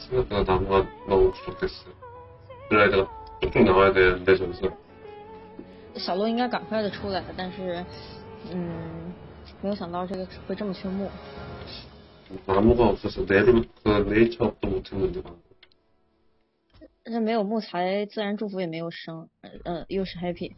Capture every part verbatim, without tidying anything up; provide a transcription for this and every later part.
생각보다 나무가 너무 부족했어요. 블라이드가 쭉쭉 나와야 되는데 저기서 小鹿应该赶快的出来，但是嗯，没有想到这个会这么缺木。 나무가 없어서 내를 그 네이처업도 못했는데. 这没有木材，自然祝福也没有生，呃，又是 happy。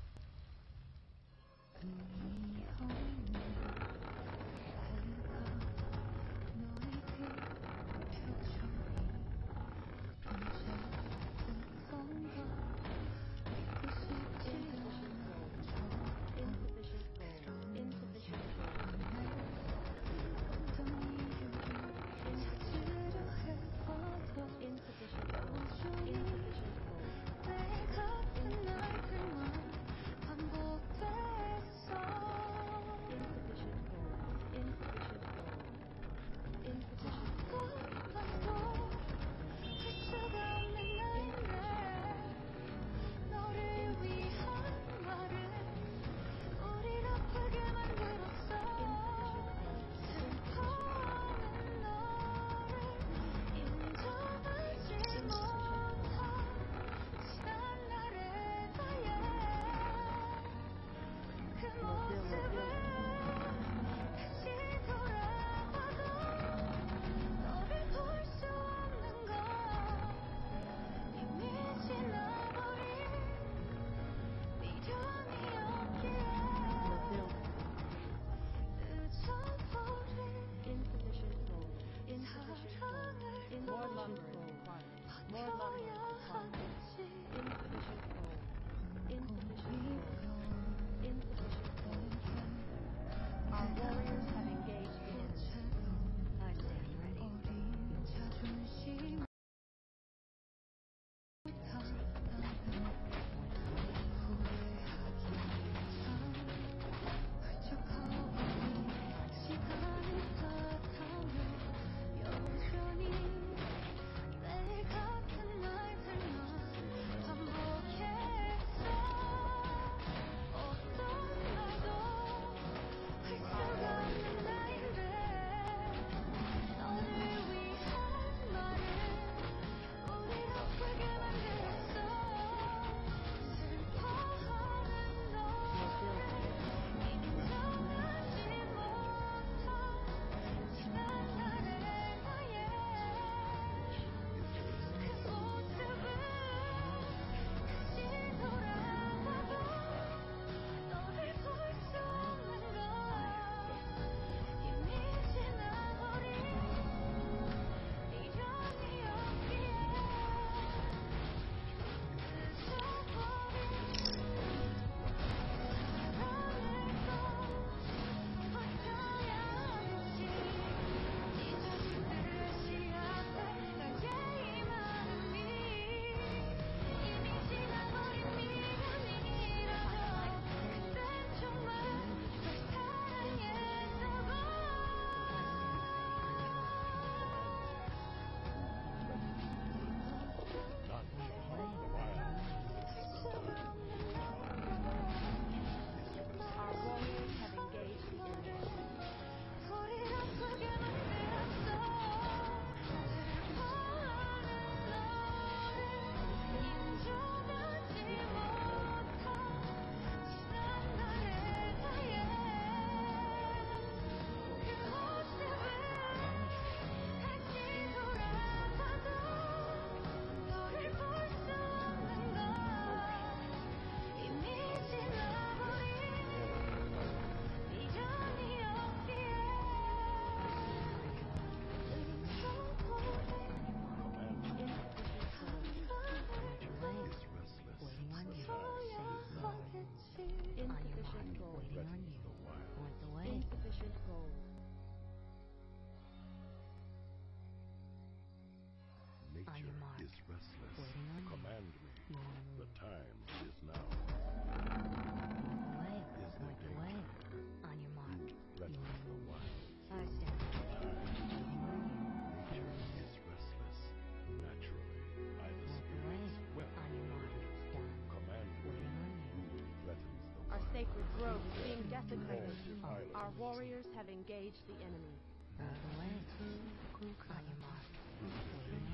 sacred grove is being desecrated. Our warriors have engaged the enemy. On your mark. Your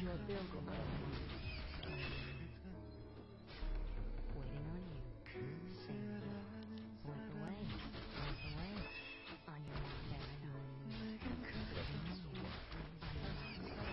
Waiting on you. Sing. Work away. Work away. On your mark, very nice. Waiting on you. On your mark.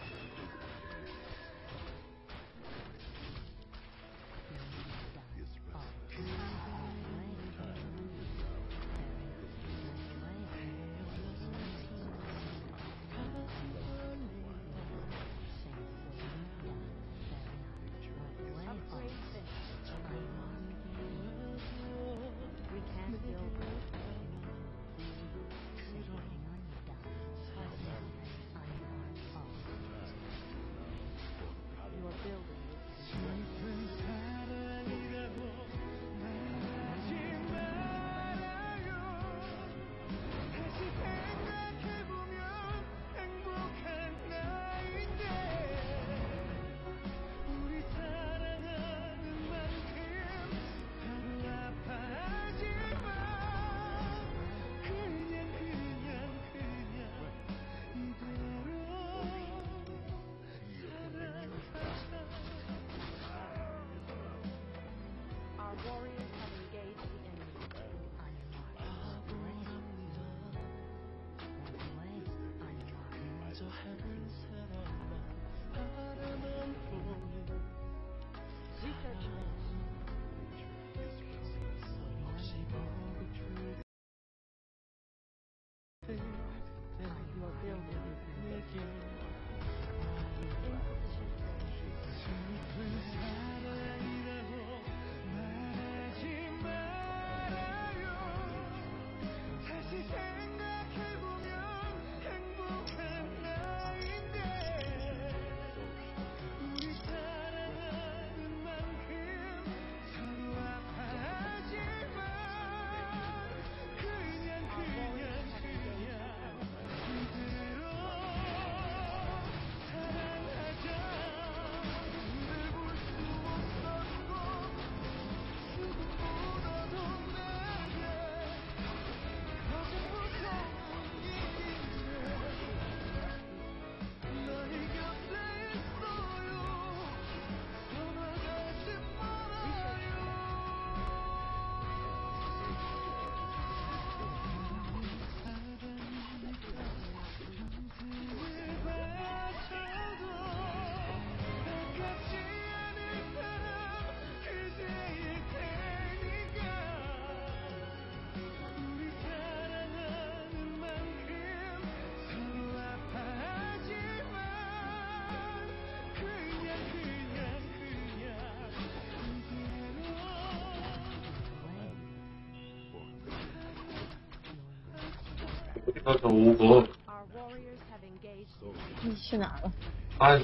어디 가서 오고. Our warriors have engaged. 你去哪儿了？ 아이,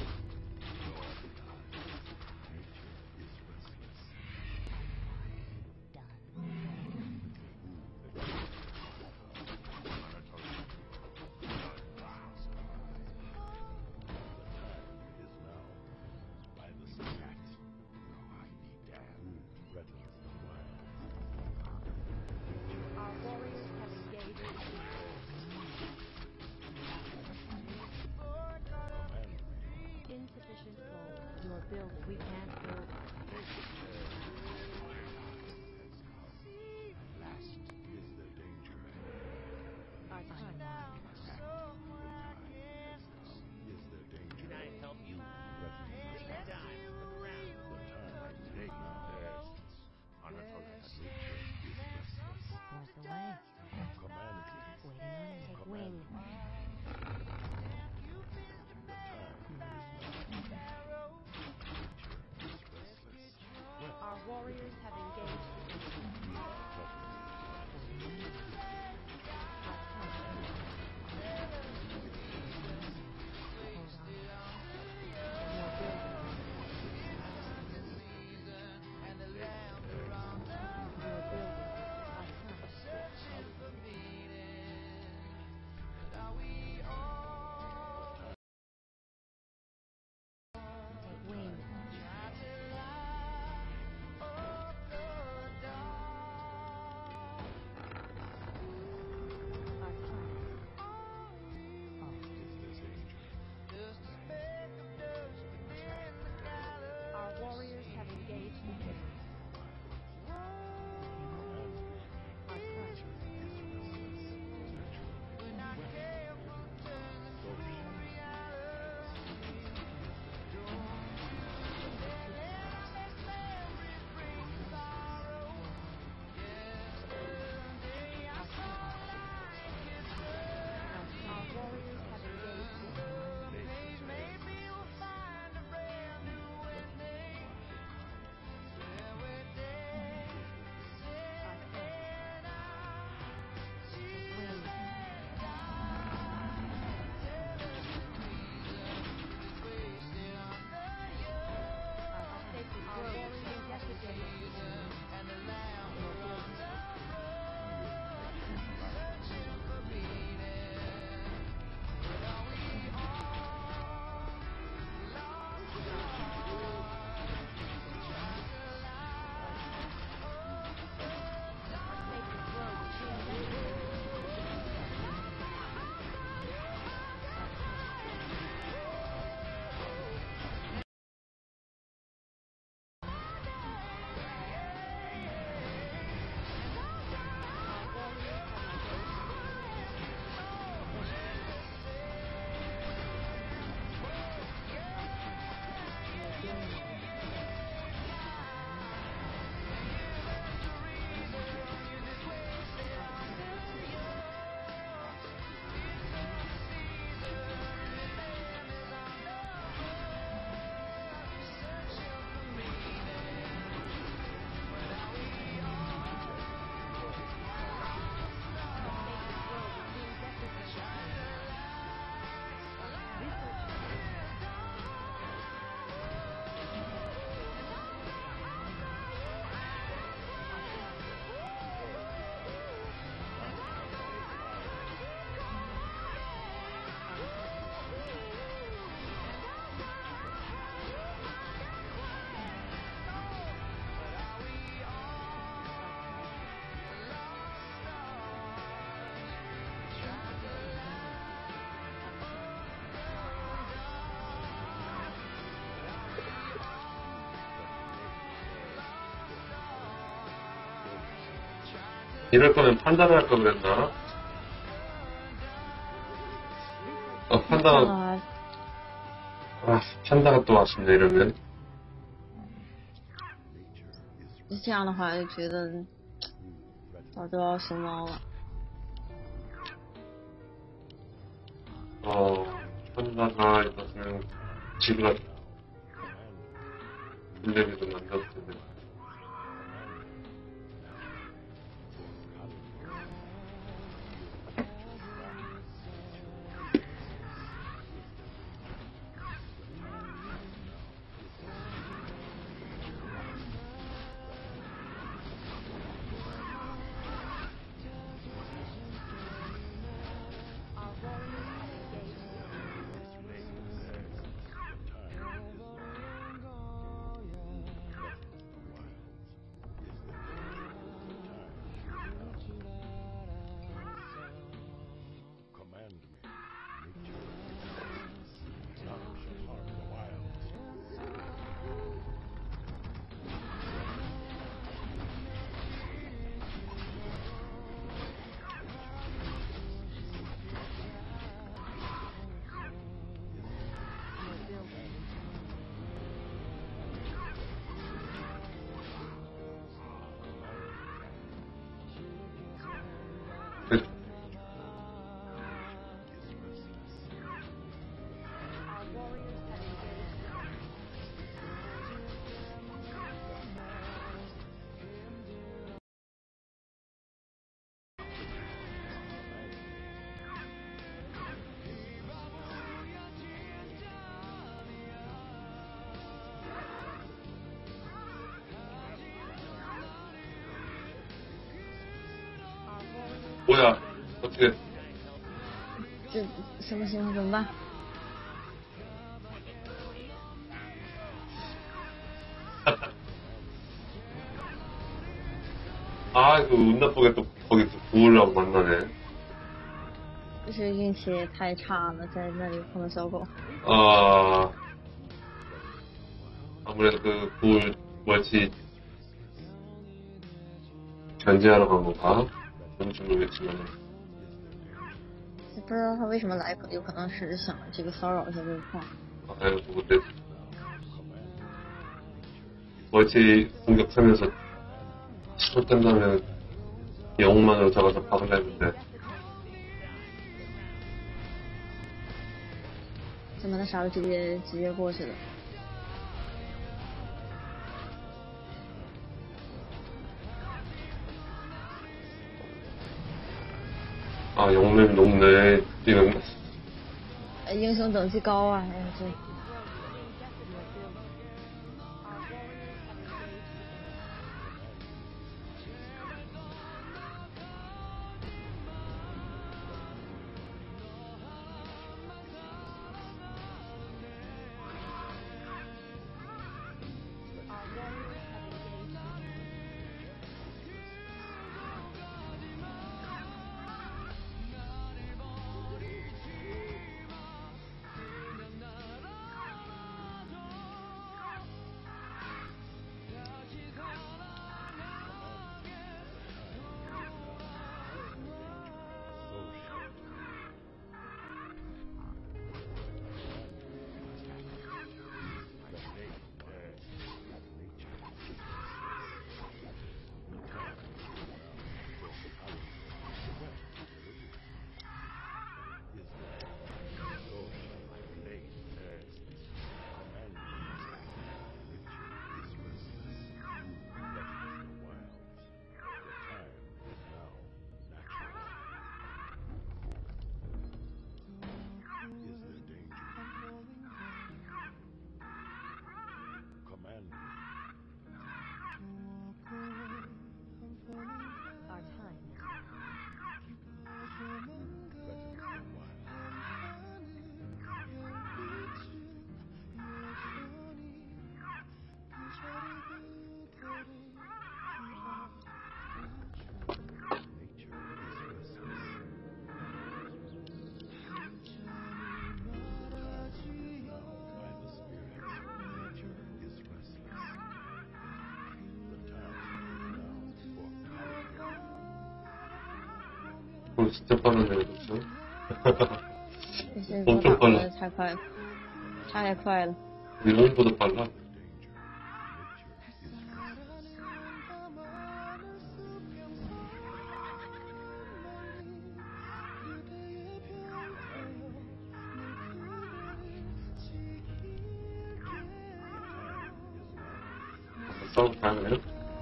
Our warriors have engaged. Insufficient gold. Your building. We can't build. Our time. Can I help you? Take time. Look around. Work away. Waiting on you. Take wing. 이럴 거면 판단을 할 걸 그랬나? 어, 판단, 啊， 아, 판다가 또 아쉽네, 이러면. 这样的话就觉得早就要熊猫了。 어, 판다가 이것은 지구가 블랙에도 만들었을 텐데. Command me, nature. None shall harm the wild. 그, 뭐야, 어떻게, 这什么情况？怎么办？ 아, 이거 운 나쁘게 또, 거기 또 구울라고 만나네. 这是运气太差了，在那里碰到小狗。 아, 아무래도 그 구울 멀티 견제하러 간 건가? 뭔지 모르겠지만. 不知道他为什么来，可有可能是想这个骚扰一下这个矿。 아이고, 근데, 멀티 공격하면서 치고 뜬 다음에 영웅만으로 잡아서 박으려 했는데, 怎么他傻的直接直接过去了？ 아, 영웅님 녹네, 뛰는, 哎英雄等级高啊！哎呀，这 아, 어, 진짜 빠르네요, 그쵸? 这些都打的太快了，太快了。 일본보다 빨라. 싸우고 가야겠네요?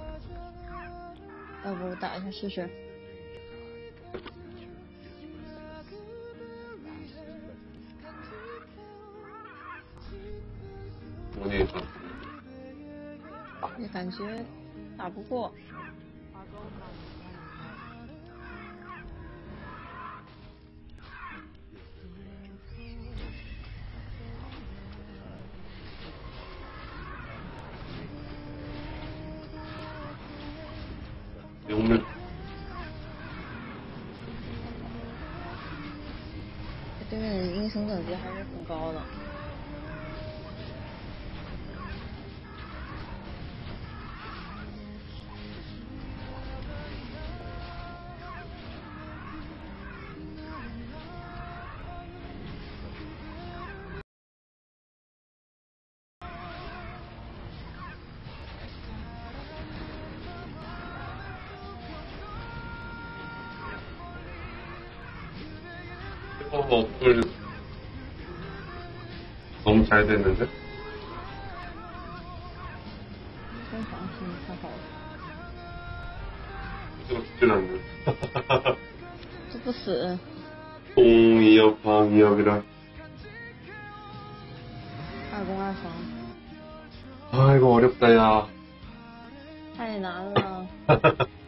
要不打一下试试？ 원인이 다. 也感觉打不过。 용맹. 对面的英雄等级还是很高的。 어, 어플 너무 잘 됐는데? 非常挺太好了， 이거 죽진 않네. 这不死， 공이역, 방이역이라. 二攻二防， 아, 이거 어렵다, 야. 太难了。